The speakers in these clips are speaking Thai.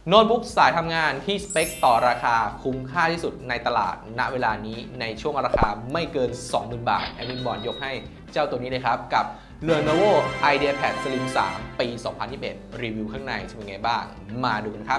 โน้ตบุ๊กสายทำงานที่สเปคต่อราคาคุ้มค่าที่สุดในตลาดณเวลานี้ในช่วงราคาไม่เกิน 20,000 บาทแอดมินบอลยกให้เจ้าตัวนี้เลยครับกับ Lenovo IdeaPad Slim 3 ปี 2021 รีวิวข้างในจะเป็นไงบ้าง มาดูกันครับ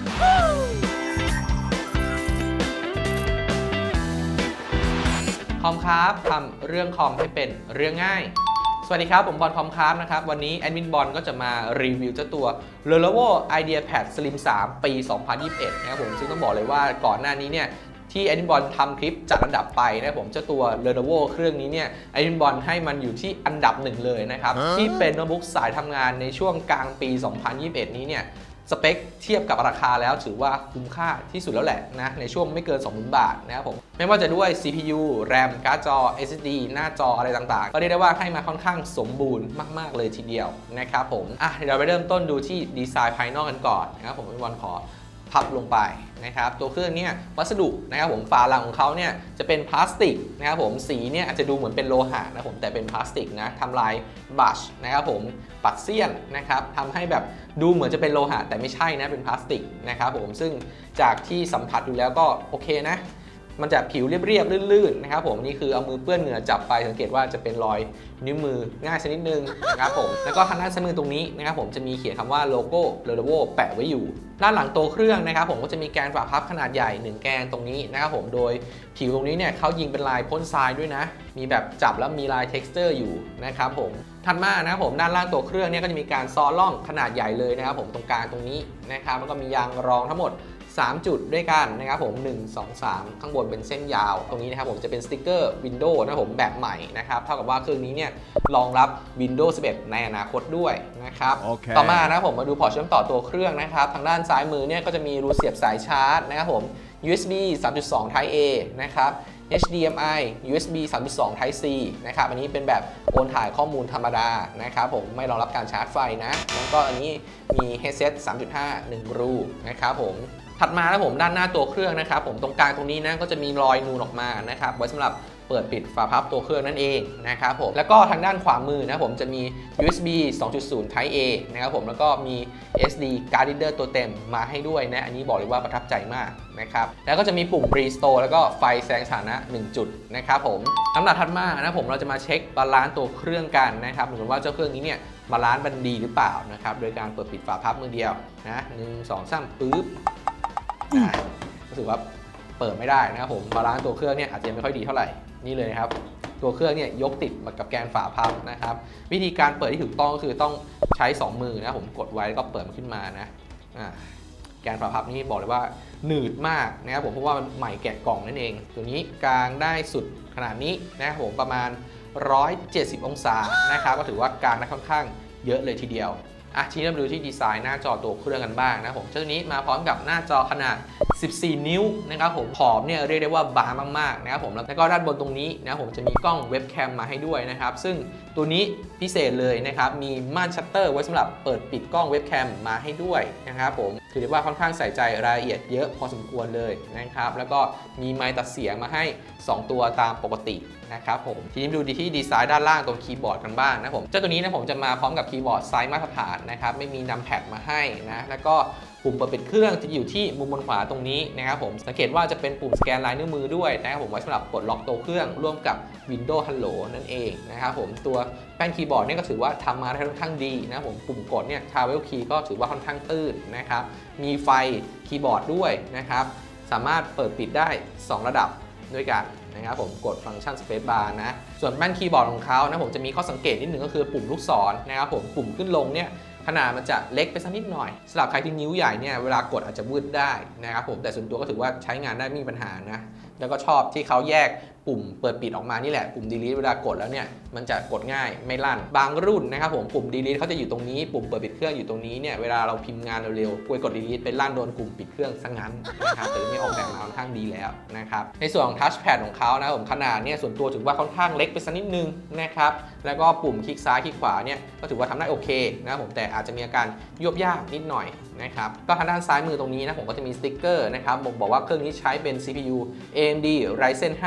คอมครับทำเรื่องคอมให้เป็นเรื่องง่ายสวัสดีครับผมบอลคอมครับนะครับวันนี้แอดมินบอลก็จะมารีวิวเจ้าตัว Lenovo IdeaPad Slim 3 ปี 2021 นะครับผมซึ่งต้องบอกเลยว่าก่อนหน้านี้เนี่ยที่แอดมินบอลทำคลิปจัดอันดับไปนะครับผมเจ้าตัว Lenovo เครื่องนี้เนี่ยแอดมินบอลให้มันอยู่ที่อันดับ1เลยนะครับที่เป็นโน้ตบุ๊กสายทำงานในช่วงกลางปี 2021 นี้เนี่ยสเปคเทียบกับราคาแล้วถือว่าคุ้มค่าที่สุดแล้วแหละนะในช่วงไม่เกิน 20,000 บาทนะครับผมไม่ว่าจะด้วย CPU RAM การ์ดจอ SSD หน้าจออะไรต่างๆก็เรียกได้ว่าให้มาค่อนข้างสมบูรณ์มากๆเลยทีเดียวนะครับผมเดี๋ยวเราไปเริ่มต้นดูที่ดีไซน์ภายนอกกันก่อนนะครับผมพี่บอลขอพับลงไปนะครับตัวเครื่องเนี่ยวัสดุนะครับผมฝาหลังของเขาเนี่ยจะเป็นพลาสติกนะครับผมสีเนี่ยอาจจะดูเหมือนเป็นโลหะนะผมแต่เป็นพลาสติกนะทำลายบัชนะครับผมปัดเสี้ยนนะครับทำให้แบบดูเหมือนจะเป็นโลหะแต่ไม่ใช่นะเป็นพลาสติกนะครับผมซึ่งจากที่สัมผัสดูแล้วก็โอเคนะมันจะผิวเรียบๆลื่นๆนะครับผมนี่คือเอามือเปื้อนเหงื่อจับไปสังเกตว่าจะเป็นรอยนิ้วมือง่ายชนิดนึงนะครับผมแล้วก็ทางด้านซ้ายมือตรงนี้นะครับผมจะมีเขียนคำว่าโลโก้ Lenovo แปะไว้อยู่ด้านหลังตัวเครื่องนะครับผมก็จะมีแกนฝาพับขนาดใหญ่1แกนตรงนี้นะครับผมโดยผิวตรงนี้เนี่ยเขายิงเป็นลายพ่นทรายด้วยนะมีแบบจับแล้วมีลาย texture อยู่นะครับผมถัดมานะครับผมด้านล่างตัวเครื่องเนี่ยก็จะมีการซ้อล่องขนาดใหญ่เลยนะครับผมตรงกลางตรงนี้นะครับแล้วก็มียางรองทั้งหมด3 จุดด้วยกันนะครับผม1 2 3ข้างบนเป็นเส้นยาวตรงนี้นะครับผมจะเป็นสติ๊กเกอร์ Windows นะครับผมแบบใหม่นะครับเท่ากับว่าเครื่องนี้เนี่ยรองรับ Windows 11 ในอนาคตด้วยนะครับ ต่อมานะครับผมมาดูพอร์ตเชื่อมต่อตัวเครื่องนะครับทางด้านซ้ายมือเนี่ยก็จะมีรูเสียบสายชาร์จนะครับผม USB 3.2 Type A นะครับ HDMI USB 3.2 Type C นะครับอันนี้เป็นแบบโอนถ่ายข้อมูลธรรมดานะครับผมไม่รองรับการชาร์จไฟนะแล้วก็อันนี้มี headset 3.5 1 รูนะครับผมถัดมานะผมด้านหน้าตัวเครื่องนะครับผมตรงกลางตรงนี้นะก็จะมีรอยนูนออกมานะครับไว้สำหรับเปิดปิดฝาพับตัวเครื่องนั่นเองนะครับผมแล้วก็ทางด้านขวามือนะผมจะมี USB 2.0 Type A นะครับผมแล้วก็มี SD card reader ตัวเต็มมาให้ด้วยนะอันนี้บอกเลยว่าประทับใจมากนะครับแล้วก็จะมีปุ่ม Restore แล้วก็ไฟแสดงสถานะ1 จุดนะครับผมลำดับถัดมานะผมเราจะมาเช็คบาลานซ์ตัวเครื่องกันนะครับเหมือนว่าเจ้าเครื่องนี้เนี่ยบาลานซ์มันดีหรือเปล่านะครับโดยการเปิดปิดฝาพับมือเดียวนะ1 2 3ปึ๊บรู้สึกว่าเปิดไม่ได้นะครับผมบาลานซ์ตัวเครื่องเนี่ยอาจจะไม่ค่อยดีเท่าไหร่นี่เลยครับตัวเครื่องเนี่ยยกติดมากับแกนฝาพับนะครับวิธีการเปิดที่ถูกต้องก็คือต้องใช้2 มือนะผมกดไว้แล้วก็เปิดมันขึ้นมานะแกนฝาพับนี่บอกเลยว่าหนืดมากนะครับผมเพราะว่ามันใหม่แกะกล่องนั่นเองตัวนี้กลางได้สุดขนาดนี้นะครับผมประมาณ170 องศานะครับก็ถือว่ากลางได้ค่อนข้างเยอะเลยทีเดียวทีนี้เรามาดูที่ดีไซน์หน้าจอตัวเครื่องกันบ้างนะผมเจ้านี้มาพร้อมกับหน้าจอขนาด14 นิ้วนะครับผมขอบเนี่ยเรียกได้ว่าบางมากๆนะครับผมแล้วก็ด้านบนตรงนี้นะผมจะมีกล้องเว็บแคมมาให้ด้วยนะครับซึ่งตัวนี้พิเศษเลยนะครับมีม่านชัตเตอร์ไว้สำหรับเปิดปิดกล้องเว็บแคมมาให้ด้วยนะครับผมถือได้ว่าค่อนข้างใส่ใจรายละเอียดเยอะพอสมควรเลยนะครับแล้วก็มีไมค์ตัดเสียงมาให้2 ตัวตามปกตินะครับผมทีนี้ดูที่ดีไซน์ด้านล่างตรงคีย์บอร์ดกันบ้างนะผมเจ้าตัวนี้นะผมจะมาพร้อมกับคีย์บอร์ดไซส์มาตรฐานนะครับไม่มีนัมแพดมาให้นะแล้วก็ปุ่มเปิดปิดเครื่องจะอยู่ที่มุมบนขวาตรงนี้นะครับผมสังเกตว่าจะเป็นปุ่มสแกนลายนิ้วมือด้วยนะครับผมไว้สำหรับปลดล็อกตัวเครื่องร่วมกับ Windows Hello นั่นเองนะครับผมตัวแป้นคีย์บอร์ดเนี่ยก็ถือว่าทำมาได้ค่อนข้างดีนะผมปุ่มกดเนี่ย Travel Key ก็ถือว่าค่อนข้างตื้นนะครับมีไฟคีย์บอร์ดด้วยนะครับสามารถเปิดปิดได้2 ระดับด้วยกันนะครับผมกดฟังก์ชัน Space Bar นะส่วนแป้นคีย์บอร์ดของเขานะผมจะมีข้อสังเกตนิดหนึ่งก็คือปุ่มลูกศรนะครับผมปุ่มขึ้นลงเนี่ยขนาดมันจะเล็กไปสักนิดหน่อยสำหรับใครที่นิ้วใหญ่เนี่ยเวลากดอาจจะวืดได้นะครับผมแต่ส่วนตัวก็ถือว่าใช้งานได้ไม่มีปัญหานะแล้วก็ชอบที่เขาแยกปุ่มเปิดปิดออกมานี่แหละปุ่ม delete เวลากดแล้วเนี่ยมันจะกดง่ายไม่ลั่นบางรุ่นนะครับผมปุ่ม delete เขาจะอยู่ตรงนี้ปุ่มเปิดปิดเครื่องอยู่ตรงนี้เนี่ยเวลาเราพิมพ์งานเร็วๆกด delete ไปลั่นโดนปุ่มปิดเครื่องซะงั้นนะครับแต่ไม่ออกแบบมาค่อนข้างดีแล้วนะครับในส่วนของ touchpad ของเขานะผมขนาดเนี่ยส่วนตัวถือว่าค่อนข้างเล็กไปสักนิดนึงนะครับแล้วก็ปุ่มคลิกซ้ายคลิกขวาเนี่ยก็ถือว่าทำได้โอเคนะผมแต่อาจจะมีอาการยวบยากนิดหน่อยนะครับก็ทางด้านซ้ายมือตรงนี้นะผมก็จะมีสติ๊กเกอร์นะครับบอกว่าเครื่องนี้ใช้เป็น CPU AMD Ryzen 5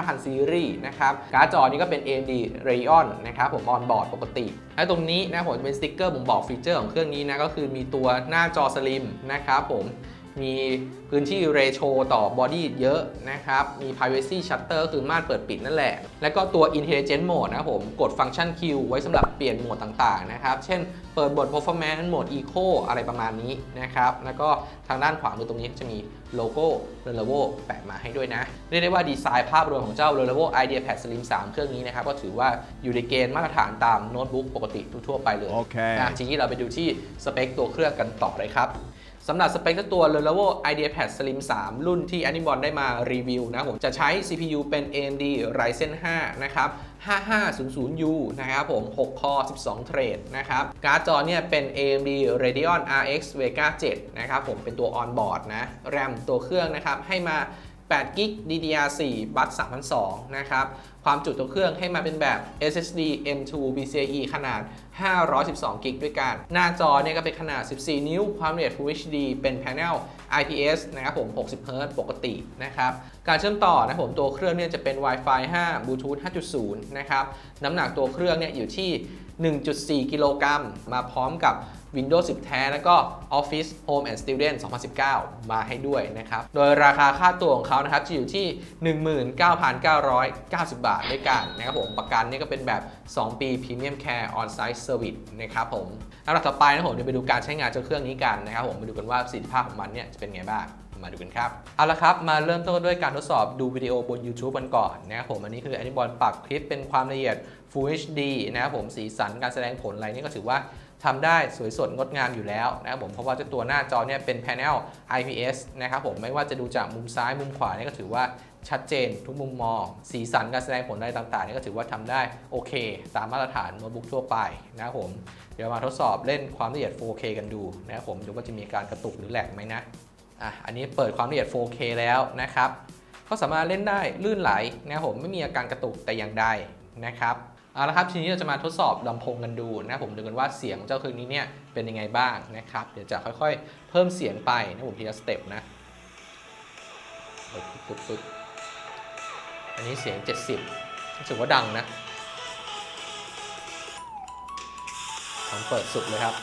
5000 ซีรีส์นะครับการ์ดจอนี้ก็เป็น AMD Radeon นะครับผมออนบอร์ดปกติและตรงนี้นะผมจะเป็นสติ๊กเกอร์ผมบอกฟีเจอร์ของเครื่องนี้นะก็คือมีตัวหน้าจอสลิมนะครับผมมีพื้นที่เรโชต่อบอดี้เยอะนะครับมี privacy shutter คือม่านเปิดปิดนั่นแหละแล้วก็ตัว intelligent mode นะครับผมกดฟังก์ชัน Q ไว้สำหรับเปลี่ยนโหมดต่างๆนะครับเช่นเปิดบท performance โหมด eco อะไรประมาณนี้นะครับแล้วก็ทางด้านขวามือตรงนี้จะมีโลโก้ Lenovo แปะมาให้ด้วยนะเรียกได้ว่าดีไซน์ภาพรวมของเจ้า Lenovo IdeaPad Slim 3 เครื่องนี้นะครับก็ถือว่าอยู่ในเกณฑ์มาตรฐานตามโน้ตบุ๊กปกติทั่วไปเลยทีนี้เราไปดูที่สเปคตัวเครื่องกันต่อเลยครับสำหรับสเปคตัว Lenovo IdeaPad Slim 3 รุ่นที่ Anibon ได้มารีวิวนะผมจะใช้ CPU เป็น AMD Ryzen 5 นะครับ 5500U นะครับผม6 Core 12 Thread นะครับการ์ดจอเนี่ยเป็น AMD Radeon RX Vega 7 นะครับผมเป็นตัว On-board นะ RAM ตัวเครื่องนะครับให้มา8 g b DDR4 บัส 3002 นะครับความจุตัวเครื่องให้มาเป็นแบบ SSD M2 PCIe ขนาด512 g b ด้วยกันหน้าจอเนี่ยก็เป็นขนาด14 นิ้วความละเอียด Full HD เป็น Panel IPS นะครับผม60 Hz ปกตินะครับการเชื่อมต่อนะผมตัวเครื่องเนี่ยจะเป็น Wi-Fi 5 Bluetooth 5.0 นะครับน้ำหนักตัวเครื่องเนี่ยอยู่ที่ 1.4 กิโลกรัมมาพร้อมกับ Windows 10 แท้แล้วก็ Office Home and Student 2019 มาให้ด้วยนะครับโดยราคาค่าตัวของเขานะครับจะอยู่ที่ 19,990 บาทด้วยกันนะครับผมประกันนี่ก็เป็นแบบ 2 ปี Premium Care On-Site Service นะครับผมแล้วต่อไปนะผมจะไปดูการใช้งานเจ้าเครื่องนี้กันนะครับผมมาดูกันว่าประสิทธิภาพของมันเนี่ยจะเป็นไงบ้างมาดูกันครับเอาละครับมาเริ่มต้นด้วยการทดสอบดูวิดีโอบน YouTube กันก่อนนะครับผมอันนี้คือ Anibon ปรับคลิปเป็นความละเอียด Full HD นะครับผมสีสันการแสดงผลอะไรนี่ก็ถือว่าทำได้สวยสดงดงามอยู่แล้วนะครับผมเพราะว่าเจ้าตัวหน้าจอเนี่ยเป็น Panel IPS นะครับผมไม่ว่าจะดูจากมุมซ้ายมุมขวานี่ก็ถือว่าชัดเจนทุกมุมมองสีสันการแสดงผลอะไรต่างๆนี่ก็ถือว่าทำได้โอเคตามมาตรฐานโน้ตบุ๊กทั่วไปนะครับผมเดี๋ยวมาทดสอบเล่นความละเอียด 4K กันดูนะครับผมดูว่าจะมีการกระตุกหรือแหลกไหมนะอันนี้เปิดความละเอียด 4K แล้วนะครับก็สามารถเล่นได้ลื่นไหลนะครับผมไม่มีอาการกระตุกแต่อย่างใดนะครับเอาละครับทีนี้เราจะมาทดสอบลำโพงกันดูนะผมดูกันว่าเสียงเจ้าเครื่องนี้เนี่ยเป็นยังไงบ้างนะครับเดี๋ยวจะค่อยๆเพิ่มเสียงไปนะผมทีละสเต็ปนะปึ๊บอันนี้เสียง70รู้สึกว่าดังนะผมเปิดสุดเลยครับ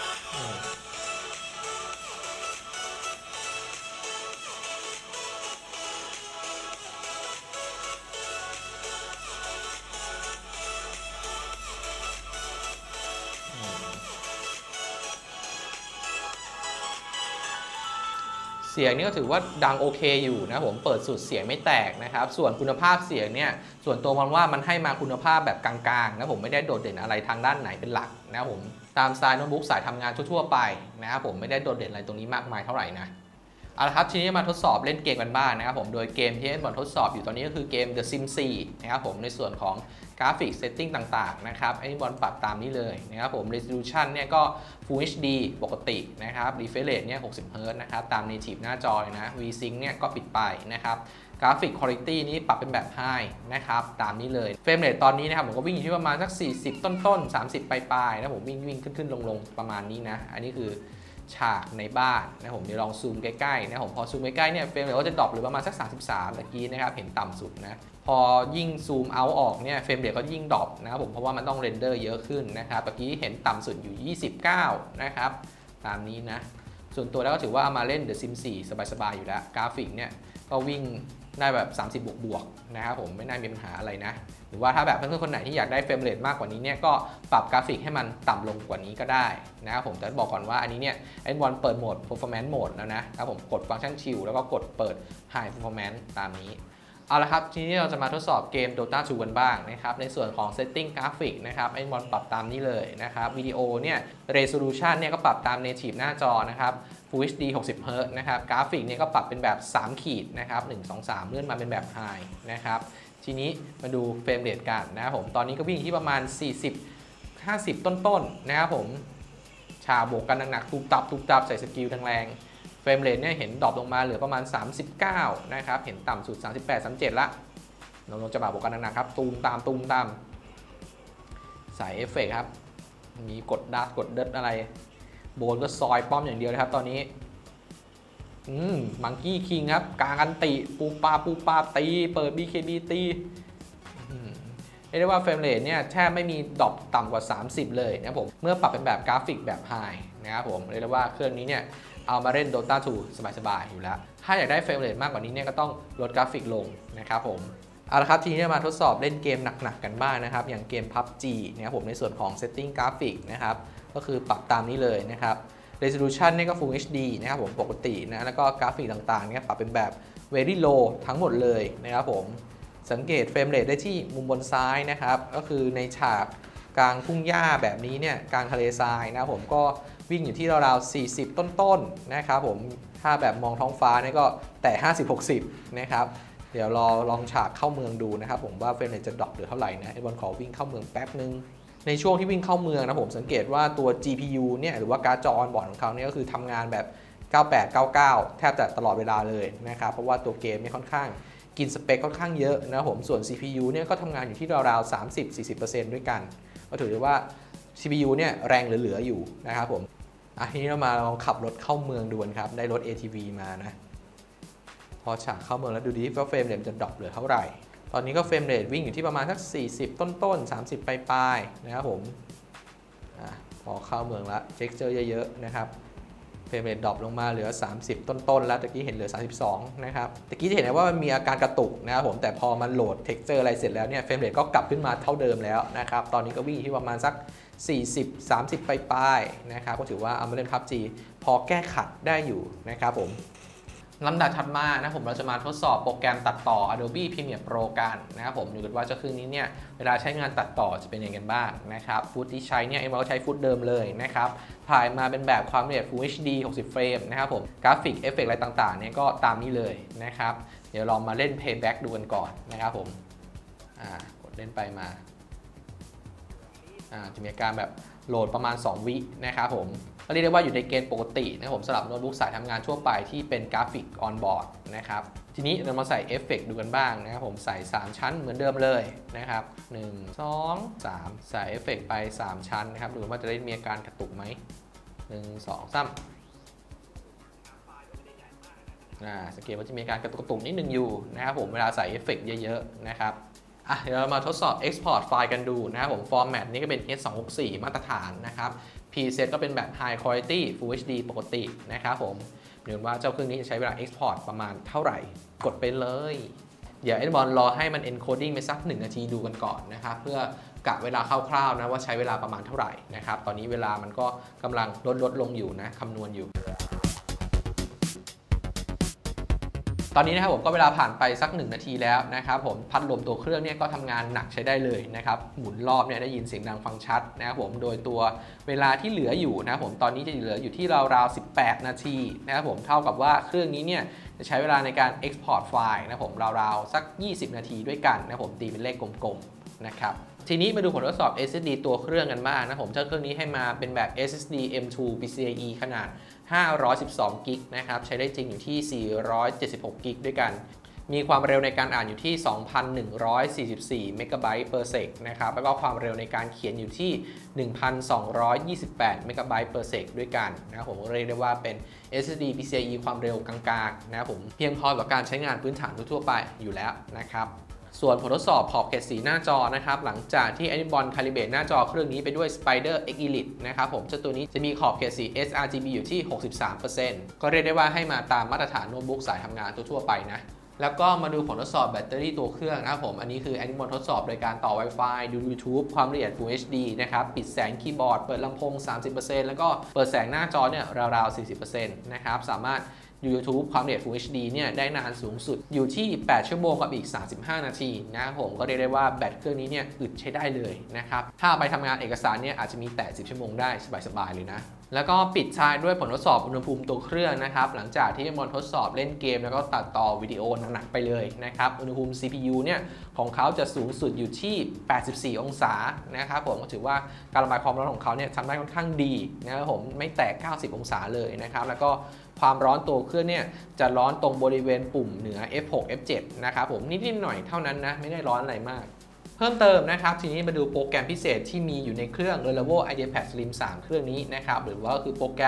เสียงนี่ก็ถือว่าดังโอเคอยู่นะผมเปิดสุดเสียงไม่แตกนะครับส่วนคุณภาพเสียงเนี่ยส่วนตัวมันว่ามันให้มาคุณภาพแบบกลางๆนะผมไม่ได้โดดเด่นอะไรทางด้านไหนเป็นหลักนะผมตามสไตล์โน้ตบุ๊กสายทำงานทั่วๆไปนะครับผมไม่ได้โดดเด่นอะไรตรงนี้มากมายเท่าไหร่นะเอาละครับทีนี้มาทดสอบเล่นเกมกันบ้างนะครับผมโดยเกมที่บอลทดสอบอยู่ตอนนี้ก็คือเกม The Sims 4 นะครับผมในส่วนของกราฟิกเซตติ้งต่างๆนะครับไอ้บอลปรับตามนี้เลยนะครับผม Resolution เนี่ยก็ Full HD ปกตินะครับ Refresh Rate เนี่ย60 Hz นะครับตาม Native หน้าจอเลยนะ VSync เนี่ยก็ปิดไปนะครับกราฟิก Quality นี้ปรับเป็นแบบ High นะครับตามนี้เลยเฟรมเรทตอนนี้นะครับผมก็วิ่งอยู่ที่ประมาณสัก40ต้นๆ30ปลายๆนะผมวิ่งขึ้นลงประมาณนี้นะอันนี้คือฉากในบ้านนะผมเดี๋ยวลองซูมใกล้ๆนะผมพอซูมใกล้ๆเนี่ยเฟรมเรทก็จะดรอปหรือประมาณสัก33ตะกี้นะครับเห็นต่ำสุดนะพอยิ่งซูมเอาออกเนี่ยเฟรมเรทก็ยิ่งดรอปนะครับผมเพราะว่ามันต้องเรนเดอร์เยอะขึ้นนะครับตะกี้เห็นต่ำสุดอยู่29นะครับตามนี้นะส่วนตัวแล้วก็ถือว่ามาเล่น The Sims 4 สบายๆอยู่แล้วกราฟิกเนี่ยก็วิ่งได้แบบ30บวกนะครับผมไม่น่ามีปัญหาอะไรนะหรือว่าถ้าแบบเพื่อนๆคนไหนที่อยากได้เฟรมเรทมากกว่านี้เนี่ยก็ปรับกราฟิกให้มันต่ำลงกว่านี้ก็ได้นะครับผมแต่บอกก่อนว่าอันนี้เนี่ยAnibonเปิดโหมด performance mode แล้วนะครับผมกดฟังก์ชัน chill แล้วก็กดเปิด high performance ตามนี้เอาละครับทีนี้เราจะมาทดสอบเกม Dota 2 กันบ้างนะครับในส่วนของ setting กราฟิกนะครับAnibonปรับตามนี้เลยนะครับวิดีโอเนี่ย resolution เนี่ยก็ปรับตาม native หน้าจอนะครับFull HD 60 Hz นะครับกราฟิกเนี่ยก็ปรับเป็นแบบ3ขีดนะครับ1 2 3เลื่อนมาเป็นแบบ High นะครับทีนี้มาดูเฟรมเรทกันนะครับผมตอนนี้ก็วิ่งที่ประมาณ40-50ต้นๆนะครับผมฉาบวกกันหนักๆตุบตับใส่สกิลแรงๆเฟรมเรทเนี่ยเห็นดรอปลงมาเหลือประมาณ39นะครับเห็นต่ำสุด38-37ละเราจะบวกกันหนักๆครับตูมตามใส่เอฟเฟกต์ครับมีกดดัดกดเดิดอะไรโบนก็ซอยป้อมอย่างเดียวนะครับตอนนี้มังกี้คิงครับกลางอันติปูปาตีเปิด BKB ตีเรียกได้ว่าเฟรมเรทเนี่ยแทบไม่มีดรอปต่ำกว่า30เลยนะครับผมเมื่อปรับเป็นแบบกราฟิกแบบไฮนะครับผมเรียกได้ว่าเครื่องนี้เนี่ยเอามาเล่น Dota 2 สบายๆอยู่แล้วถ้าอยากได้เฟรมเรทมากกว่านี้เนี่ยก็ต้องลดกราฟิกลงนะครับผมเอาละครับทีนี้มาทดสอบเล่นเกมหนักๆกันบ้างนะครับอย่างเกม PUBG นะครับผมในส่วนของ Setting กราฟิกนะครับก็คือปรับตามนี้เลยนะครับ Resolution เนี่ยก็ Full HD นะครับผมปกตินะแล้วก็กราฟิกต่างๆเนี่ยปรับเป็นแบบ Very Low ทั้งหมดเลยนะครับผมสังเกตเฟรมเรทได้ที่มุมบนซ้ายนะครับก็คือในฉากกลางทุ่งหญ้าแบบนี้เนี่ยกลางทะเลทรายนะครับผมก็วิ่งอยู่ที่ราวๆ40ต้นๆนะครับผมถ้าแบบมองท้องฟ้าเนี่ยก็แต่50-60นะครับเดี๋ยวลองฉากเข้าเมืองดูนะครับผมว่าเฟรมเรทจะดรอปหรือเท่าไหร่นะไอ้บอลขอวิ่งเข้าเมืองแป๊บนึงในช่วงที่วิ่งเข้าเมืองนะผมสังเกตว่าตัว GPU เนี่ยหรือว่าการ์ดจอออนบอร์ดของเขาเนี่ยก็คือทำงานแบบ98-99แทบจะตลอดเวลาเลยนะครับเพราะว่าตัวเกมเนี่ยค่อนข้างกินสเปคค่อนข้างเยอะนะผมส่วน CPU เนี่ยก็ทำงานอยู่ที่ราวๆ30-40% ด้วยกันก็ถือได้ว่า CPU เนี่ยแรงเหลือๆอยู่นะครับผมทีนี้เรามาลองขับรถเข้าเมืองดูกันครับได้รถ ATV มานะพอฉากเข้าเมืองแล้วดูดิว่าเฟรมเรทจะดรอปเหลือเท่าไหร่ตอนนี้ก็เฟรมเรทวิ่งอยู่ที่ประมาณสัก40ต้นๆ30ปลายๆนะครับผมพอเข้าเมืองแล้วเท็กเจอร์เยอะๆนะครับเฟรมเรทดรอปลงมาเหลือ30ต้นๆแล้วตะกี้เห็นเหลือ32นะครับตะกี้จะเห็นว่ามันมีอาการกระตุกนะครับผมแต่พอมันโหลดเท็กเจอร์อะไรเสร็จแล้วเนี่ยเฟรมเรทก็กลับขึ้นมาเท่าเดิมแล้วนะครับตอนนี้ก็วิ่งที่ประมาณสัก40-30ปลายๆนะครับก็ถือว่าเอามาเล่น PUBG พอแก้ขัดได้อยู่นะครับผมลำดับถัดมานะผมเราจะมาทดสอบโปรแกรมตัดต่อ Adobe Premiere Pro กันนะครับผมดูกันว่าเจ้าเครื่องนี้เนี่ยเวลาใช้งานตัดต่อจะเป็นยังไงกันบ้างนะครับฟุตที่ใช้เนี่ยเราใช้ฟุตเดิมเลยนะครับถ่ายมาเป็นแบบความละเอียด Full HD 60 เฟรมนะครับผมกราฟิกเอฟเฟกต์อะไรต่างๆเนี่ยก็ตามนี้เลยนะครับเดี๋ยวลองมาเล่น Playback ดูกันก่อนนะครับผมกดเล่นไปมาจะมีอาการแบบโหลดประมาณ2วินะครับผมก็เรียกได้ว่าอยู่ในเกณฑ์ปกตินะผมสำหรับโน้ตบุ๊กสายทำงานทั่วไปที่เป็นกราฟิกออนบอร์ดนะครับทีนี้เรามาใส่เอฟเฟกต์ดูกันบ้างนะครับผมใส่3ชั้นเหมือนเดิมเลยนะครับ1 2 3ใส่เอฟเฟกต์ไป3ชั้นนะครับดูว่าจะได้มีอาการกระตุกไหม1 2 3สังเกตว่าจะมีการกระตุกนิดนึงอยู่นะครับผมเวลาใส่เอฟเฟกต์เยอะๆนะครับเดี๋ยวเรามาทดสอบ Export ไฟล์กันดูนะครับผมฟอร์แมตนี้ก็เป็น H264 มาตรฐานนะครับpreset ก็เป็นแบบ High Quality Full HD ปกตินะครับผมดูว่าเจ้าเครื่องนี้จะใช้เวลา Export ประมาณเท่าไหร่กดไปเลยเดี๋ยวไอ้บอลรอให้มัน encoding ไปสัก1 นาทีดูกันก่อนนะครับเพื่อกะเวลาคร่าวๆนะว่าใช้เวลาประมาณเท่าไหร่นะครับตอนนี้เวลามันก็กำลังลดลงอยู่นะคำนวณอยู่ตอนนี้นะครับผมก็เวลาผ่านไปสัก1 นาทีแล้วนะครับผมพัดลมตัวเครื่องเนี่ยก็ทำงานหนักใช้ได้เลยนะครับหมุนรอบเนี่ยได้ยินเสียงดังฟังชัดนะครับผมโดยตัวเวลาที่เหลืออยู่นะครับผมตอนนี้จะเหลืออยู่ที่ราวๆ18 นาทีนะครับผมเท่ากับว่าเครื่องนี้เนี่ยจะใช้เวลาในการ Export ไฟล์นะครับผมราวๆสัก20 นาทีด้วยกันนะครับผมตีเป็นเลขกลมๆนะครับทีนี้มาดูผลทดสอบ SSD ตัวเครื่องกันบ้างนะผมเจ้าเครื่องนี้ให้มาเป็นแบบ SSD M2 PCIe ขนาด512 กิกนะครับใช้ได้จริงอยู่ที่476 กิกด้วยกันมีความเร็วในการอ่านอยู่ที่ 2,144 เมกะไบต์เปอร์เซกนะครับแล้วก็ความเร็วในการเขียนอยู่ที่ 1,228 เมกะไบต์เปอร์เซกด้วยกันนะครับผมเรียกได้ว่าเป็น SSD PCIe ความเร็วกลางๆนะครับผมเพียงพอต่อการใช้งานพื้นฐานทั่วไปอยู่แล้วนะครับส่วนผลทดสอบขอบเขตสีหน้าจอนะครับหลังจากที่ Anibon Calibrate หน้าจอเครื่องนี้ไปด้วย Spider X Elite นะครับผมเจ้าตัวนี้จะมีขอบเขตสี sRGB อยู่ที่ 63% ก็เรียกได้ว่าให้มาตามมาตรฐานโน้ตบุ๊กสายทำงานทั่วไปนะแล้วก็มาดูผลทดสอบแบตเตอรี่ตัวเครื่องนะครับผมอันนี้คือ Anibon ทดสอบโดยการต่อ Wi-Fi ดู YouTube ความละเอียด Full HD นะครับปิดแสงคีย์บอร์ดเปิดลำโพง 30% แล้วก็เปิดแสงหน้าจอเนี่ยราวๆ 40% นะครับสามารถYouTube ความละเอียด Full HD เนี่ยได้นานสูงสุดอยู่ที่8 ชั่วโมงกับอีก35 นาทีนะครับผมก็เรียกได้ว่าแบตเครื่องนี้เนี่ยอึดใช้ได้เลยนะครับถ้าไปทำงานเอกสารเนี่ยอาจจะมีแต่10 ชั่วโมงได้สบายๆเลยนะแล้วก็ปิดท้ายด้วยผลทดสอบอุณหภูมิตัวเครื่องนะครับหลังจากที่มันทดสอบเล่นเกมแล้วก็ตัดต่อวิดีโอหนักๆไปเลยนะครับอุณหภูมิ CPU เนี่ยของเขาจะสูงสุดอยู่ที่84 องศานะครับผมก็ถือว่าการระบายความร้อนของเขาเนี่ยทำได้ค่อนข้างดีนะครับผมไม่แตะ90 องศาเลยนะครับแล้วก็ความร้อนตัวเครื่องเนี่ยจะร้อนตรงบริเวณปุ่มเหนือ F6 F7 นะครับผมนิดๆหน่อยเท่านั้นนะไม่ได้ร้อนอะไรมากเพิ่มเติมนะครับทีนี้มาดูโปรแกรมพิเศษที่มีอยู่ในเครื่อง Lenovo IdeaPad Slim 3 เครื่องนี้นะครับหรือว่าคือโปรแกรม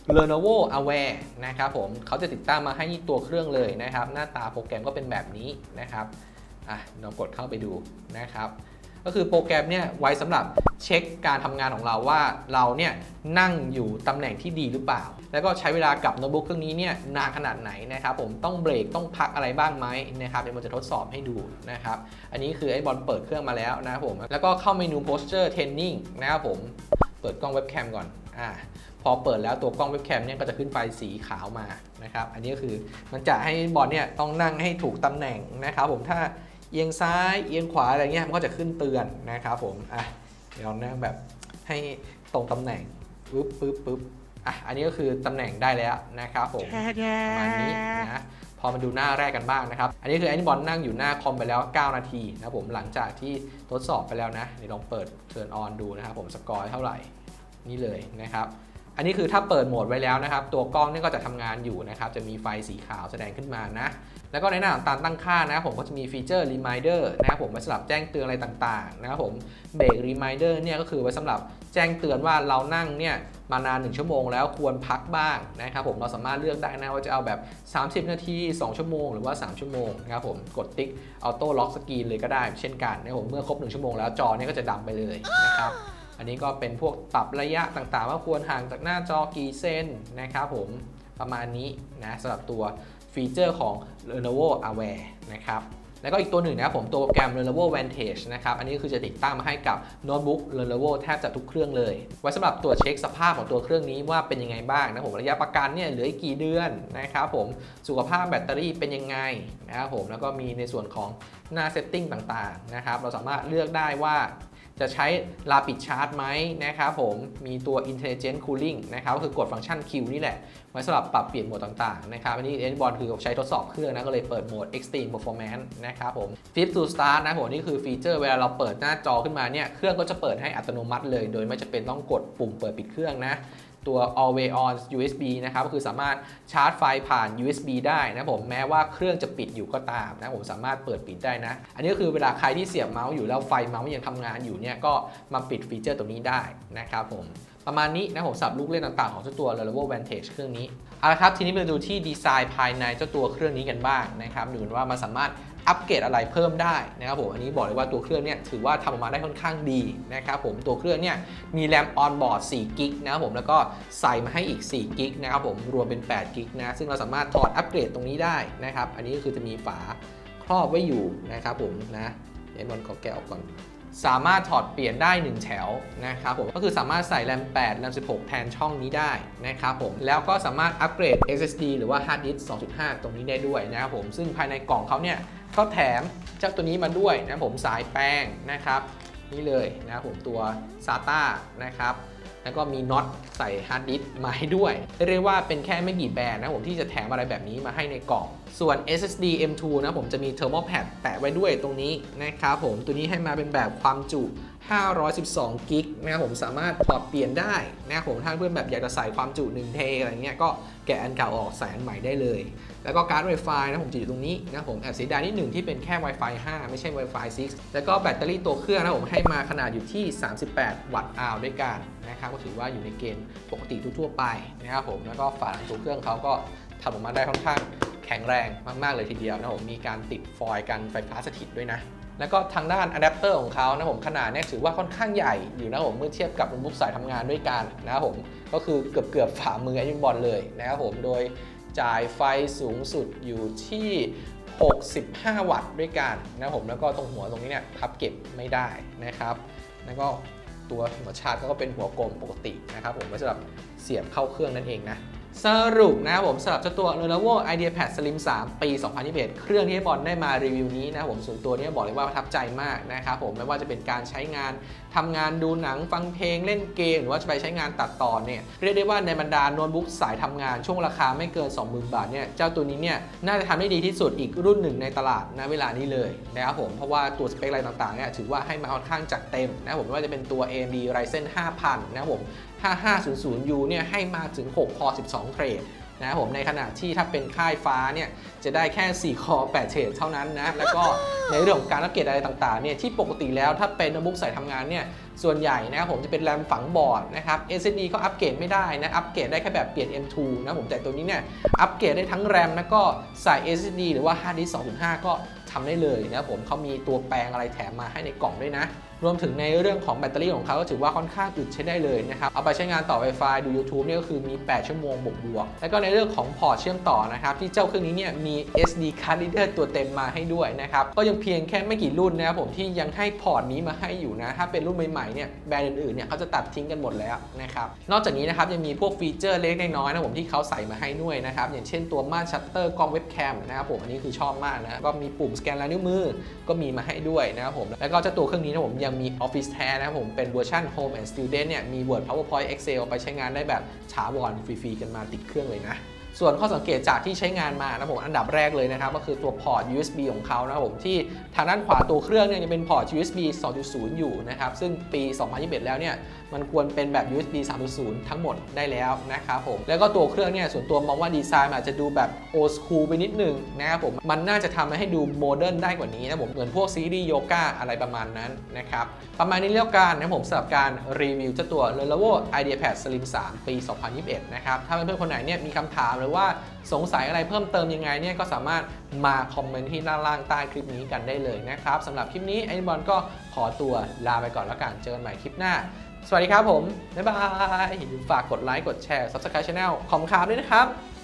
Lenovo Aware นะครับผมเขาจะติดตั้งมาให้ตัวเครื่องเลยนะครับหน้าตาโปรแกรมก็เป็นแบบนี้นะครับเรากดเข้าไปดูนะครับก็คือโปรแกรมเนี่ยไว้สำหรับเช็คการทำงานของเราว่าเราเนี่ยนั่งอยู่ตำแหน่งที่ดีหรือเปล่าแล้วก็ใช้เวลากับโน้ตบุ๊กเครื่องนี้เนี่ยนานขนาดไหนนะครับผมต้องเบรกต้องพักอะไรบ้างไหมนะครับเดี๋ยวผมจะทดสอบให้ดูนะครับอันนี้คือไอ้บอลเปิดเครื่องมาแล้วนะครับผมแล้วก็เข้าเมนู Posture Training นะครับผมเปิดกล้องเว็บแคมก่อนพอเปิดแล้วตัวกล้องเว็บแคมเนี่ยก็จะขึ้นไฟสีขาวมานะครับอันนี้ก็คือมันจะให้บอลเนี่ยต้องนั่งให้ถูกตำแหน่งนะครับผมถ้าเอียงซ้ายเอียงขวาอะไรเงี้ยมันก็จะขึ้นเตือนนะครับผมเดี๋ยวนั่งแบบให้ตรงตำแหน่งปึ๊บอันนี้ก็คือตำแหน่งได้แล้วนะครับผมประมาณนี้นะพอมาดูหน้าแรกกันบ้างนะครับอันนี้คือแอนนี่บอลนั่งอยู่หน้าคอมไปแล้ว9นาทีนะผมหลังจากที่ทดสอบไปแล้วนะเดี๋ยวลองเปิดเทิร์นออนดูนะครับผมสกอร์เท่าไหร่นี่เลยนะครับอันนี้คือถ้าเปิดโหมดไว้แล้วนะครับตัวกล้องนี่ก็จะทำงานอยู่นะครับจะมีไฟสีขาวแสดงขึ้นมานะแล้วก็ในหน้าต่างตั้งค่านะผมก็จะมีฟีเจอร์ Reminder นะครับผมไว้สำหรับแจ้งเตือนอะไรต่างๆนะครับผมเบรก Reminder เนี่ยก็คือไว้สำหรับแจ้งเตือนว่าเรานั่งเนี่ยมานาน1ชั่วโมงแล้วควรพักบ้างนะครับผมเราสามารถเลือกได้นะว่าจะเอาแบบ30นาที2ชั่วโมงหรือว่า3ชั่วโมงนะครับผมกดติ๊ก Auto Lock Screen เลยก็ได้เช่นกันนะครับผมเมื่อครบ1ชั่วโมงแล้วจอเนี่ยก็จะดำไปเลยนะครับอันนี้ก็เป็นพวกปรับระยะต่างๆว่าควรห่างจากหน้าจอกี่เซนนะครับผมประมาณนี้นะสำหรับตัวฟีเจอร์ของ Lenovo Aware นะครับแล้วก็อีกตัวหนึ่งนะครับผมตัวโปรแกรม Lenovo Vantage นะครับอันนี้คือจะติดตั้งมาให้กับโน้ตบุ๊ก Lenovo แทบจะทุกเครื่องเลยไว้สำหรับตรวจเช็คสภาพของตัวเครื่องนี้ว่าเป็นยังไงบ้างนะผมระยะประกันเนี่ยเหลืออีกกี่เดือนนะครับผมสุขภาพแบตเตอรี่เป็นยังไงนะครับผมแล้วก็มีในส่วนของหน้าเซตติ้งต่างๆนะครับเราสามารถเลือกได้ว่าจะใช้Rapid Charge ไหมนะครับผมมีตัว Intelligent Cooling นะครับก็คือกดฟังก์ชัน Q นี่แหละไว้สำหรับปรับเปลี่ยนโหมดต่างๆนะครับอันนี้เอ็นบอลคือใช้ทดสอบเครื่องนะก็เลยเปิดโหมด Extreme Performance นะครับผม Flip to Start นะผมนี่คือฟีเจอร์เวลาเราเปิดหน้าจอขึ้นมาเนี่ยเครื่องก็จะเปิดให้อัตโนมัติเลยโดยไม่จำเป็นต้องกดปุ่มเปิดปิดเครื่องนะตัว Always on USB นะครับก็คือสามารถชาร์จไฟผ่าน USB ได้นะผมแม้ว่าเครื่องจะปิดอยู่ก็ตามนะผมสามารถเปิดปิดได้นะอันนี้ก็คือเวลาใครที่เสียบเมาส์อยู่แล้วไฟเมาส์ยังทำงานอยู่เนี่ยก็มาปิดฟีเจอร์ตรงนี้ได้นะครับผมประมาณนี้นะผมสับลูกเล่นต่างๆของเจ้าตัว Lenovo Vantage เครื่องนี้เอาละครับทีนี้มาดูที่ดีไซน์ภายในเจ้าตัวเครื่องนี้กันบ้างนะครับดูว่ามันสามารถอัปเกรดอะไรเพิ่มได้นะครับผมอันนี้บอกเลยว่าตัวเครื่องเนี่ยถือว่าทำออกมาได้ค่อนข้างดีนะครับผมตัวเครื่องเนี่ยมีแรมออนบอร์ด4 กิกนะครับผมแล้วก็ใส่มาให้อีก4 กิกนะครับผมรวมเป็น8 กิกนะซึ่งเราสามารถถอดอัปเกรดตรงนี้ได้นะครับอันนี้ก็คือจะมีฝาครอบไว้อยู่นะครับผมนะเดี๋ยวมันขอแกะออกก่อนสามารถถอดเปลี่ยนได้1แถวนะครับผมก็คือสามารถใส่แรม8แรม16แทนช่องนี้ได้นะครับผมแล้วก็สามารถอัปเกรด SSD หรือว่า Hard Disk 2.5 ตรงนี้ได้ด้วยนะครับผมซึ่งภายในกล่องเขาเนี่ยก็แถมเจ้าตัวนี้มาด้วยนะผมสายแป้งนะครับนี่เลยนะครับผมตัว SATA นะครับแล้วก็มีน็อตใส่ฮาร์ดดิสก์มาให้ด้วยเรียกว่าเป็นแค่ไม่กี่แบรนด์นะผมที่จะแถมอะไรแบบนี้มาให้ในกล่องส่วน SSD M2 นะผมจะมี Thermal Pad แปะไว้ด้วยตรงนี้นะครับผมตัวนี้ให้มาเป็นแบบความจุ512 กิกนะครับผมสามารถถอดเปลี่ยนได้นะครับผมถ้าเพื่อนแบบอยากจะใส่ความจุ1เทอะไรเงี้ยก็แกะอันเก่าออกใส่อันใหม่ได้เลยแล้วก็การ์ด Wi-Fi นะผมจะอยู่ตรงนี้นะผมแอบเสียดายนิดหนึ่งที่เป็นแค่ Wi-Fi 5 ไม่ใช่ Wi-Fi 6 แล้วก็แบตเตอรี่ตัวเครื่องนะผมให้มาขนาดอยู่ที่38 วัตต์อาวด้วยกันนะครับก็ถือว่าอยู่ในเกณฑ์ปกติทั่วๆไปนะครับผมแล้วก็ฝาตัวเครื่องเขาก็ทำออกมาได้ค่อนข้างแข็งแรงมากๆเลยทีเดียวนะผมมีการติดฟอยล์กันไฟฟ้าสถิตด้วยนะแล้วก็ทางด้านอะแดปเตอร์ของเขานะผมขนาดนี้ถือว่าค่อนข้างใหญ่อยู่นะผมเมื่อเทียบกับโน้ตบุ๊กสายทำงานด้วยกันนะครับผมก็คือเกือบฝ่ามือไอ้ยิงบอลเลยนะครับผมโดยจ่ายไฟสูงสุดอยู่ที่65 วัตต์ด้วยกันนะผมแล้วก็ตรงหัวตรงนี้เนี่ยพับเก็บไม่ได้นะครับแล้วก็ตัวหัวชาร์จก็เป็นหัวกลมปกตินะครับผมไว้สำหรับเสียบเข้าเครื่องนั่นเองนะสรุปนะครับผมสำหรับเจ้าตัว Lenovo IdeaPad Slim 3 ปี 2021 เครื่องที่บอลได้มารีวิวนี้นะผมส่วนตัวนี้บอกเลยว่าประทับใจมากนะครับผมไม่ว่าจะเป็นการใช้งานทำงานดูหนังฟังเพลงเล่นเกมหรือว่าจะไปใช้งานตัดต่อเนี่ยเรียกได้ว่าในบรรดาโน้ตบุ๊กสายทำงานช่วงราคาไม่เกิน 20,000 บาทเนี่ยเจ้าตัวนี้เนี่ยน่าจะทำได้ดีที่สุดอีกรุ่นหนึ่งในตลาดณเวลานี้เลยนะครับผมเพราะว่าตัวสเปคอะไรต่างๆเนี่ยถือว่าให้มาค่อนข้างจัดเต็มนะผมไม่ว่าจะเป็นตัว AMD Ryzen 5000 นะครับผม 5500U เนี่ยให้มาถึง6 คอ 12 เทรดนะผมในขณะที่ถ้าเป็นค่ายฟ้าเนี่ยจะได้แค่4 คอ 8 เฉดเท่านั้นนะแล้วก็ในเรื่องของการอัปเกรดอะไรต่างๆเนี่ยที่ปกติแล้วถ้าเป็นโน้ตบุ๊กใส่ทำงานเนี่ยส่วนใหญ่นะครับผมจะเป็นแรมฝังบอร์ดนะครับ SSD ก็อัปเกรดไม่ได้นะอัปเกรดได้แค่แบบเปลี่ยน M2 นะผมแต่ตัวนี้เนี่ยอัปเกรดได้ทั้งแรมแล้วก็ใส่ SSD หรือว่า Hard Disk 2.5 ก็ทำได้เลยนะผมเขามีตัวแปลงอะไรแถมมาให้ในกล่องด้วยนะรวมถึงในเรื่องของแบตเตอรี่ของเขาก็ถือว่าค่อนข้างอึดใช้ได้เลยนะครับเอาไปใช้งานต่อ Wi-Fi ดู YouTube เนี่ยก็คือมี8 ชั่วโมงบวกๆแล้วก็ในเรื่องของพอร์ตเชื่อมต่อนะครับที่เจ้าเครื่องนี้เนี่ยมี SD card reader ตัวเต็มมาให้ด้วยนะครับก็ยังเพียงแค่ไม่กี่รุ่นนะครับผมที่ยังให้พอร์ตนี้มาให้อยู่นะถ้าเป็นรุ่นใหม่ๆเนี่ยแบรนด์อื่นๆเนี่ยเขาจะตัดทิ้งกันหมดแล้วนะครับนอกจากนี้นะครับยังมีพวกฟีเจอร์เล็กน้อยๆนะผมที่เขาใส่มาให้ด้วยนะครับอย่างเช่นตัวม่านชัตเตอร์กล้องเว็บแคมนะครับผมอันนี้คือชอบมากนะก็มีปุ่มสแกนลายนิ้วมือก็มีมาให้ด้วยนะครับผมแล้วก็เจ้าตัวเครื่องนี้นะผมยังมี Office แท้นะครับผมเป็นเวอร์ชัน Home and Student เนี่ยมี Word PowerPoint Excel ไปใช้งานได้แบบถาวรฟรีๆกันมาติดเครื่องเลยนะส่วนข้อสังเกตจากที่ใช้งานมานะผมอันดับแรกเลยนะครับก็คือตัวพอร์ต USB ของเขานะครับผมที่ทางด้านขวาตัวเครื่องเนี่ยจะเป็นพอร์ต USB 2.0 อยู่นะครับซึ่งปี 2021 แล้วเนี่ยมันควรเป็นแบบ USB 3.0 ทั้งหมดได้แล้วนะครับผมแล้วก็ตัวเครื่องเนี่ยส่วนตัวมองว่าดีไซน์อาจจะดูแบบ old school ไปนิดนึงนะครับผมมันน่าจะทำให้ดูโมเดิร์นได้กว่านี้นะผมเหมือนพวกซีรีส์โยก้าอะไรประมาณนั้นนะครับประมาณนี้แล้วกันนะผมสำหรับการรีวิวเจ้าตัว Lenovo IdeaPad Slim 3 ปี 2021 นะครับถ้าเพื่อนๆคนไหนเนี่ยมีคำถามหรือว่าสงสัยอะไรเพิ่มเติมยังไงเนี่ยก็สามารถมาคอมเมนต์ที่ด้านล่างใต้คลิปนี้กันได้เลยนะครับสำหรับคลิปนี้ไอ้บอลก็ขอตัวลาไปก่อนแล้วกันเจอกันใหม่คลิปหน้าสวัสดีครับผมบ๊ายบายอย่าลืมฝากกดไลค์กดแชร์ Subscribe Channel ของคาร์ด้วยนะครับ